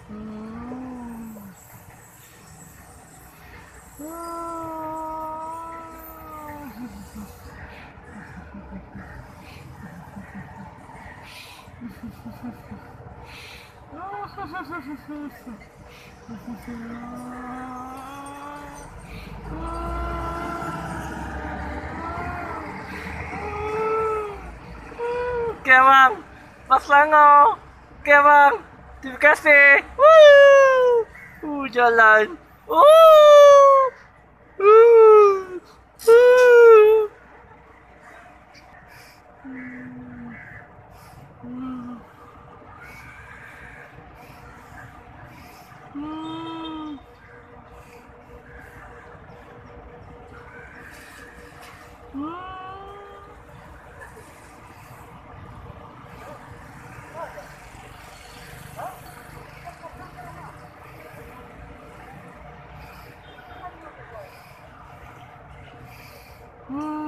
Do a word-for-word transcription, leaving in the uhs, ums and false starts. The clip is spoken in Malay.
Hmm. Oke bang, Mas Lango. Oke bang, terima kasih. Wuh, uh, jalan. Uh, uh, uh. Hmm. Hmm.